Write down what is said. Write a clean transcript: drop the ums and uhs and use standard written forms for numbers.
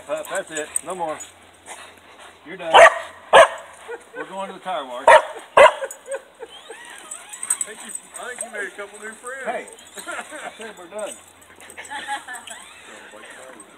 right, pup. That's it. No more. You're done. We're going to the tire wash. I think you made a couple new friends. Hey, I said we're done.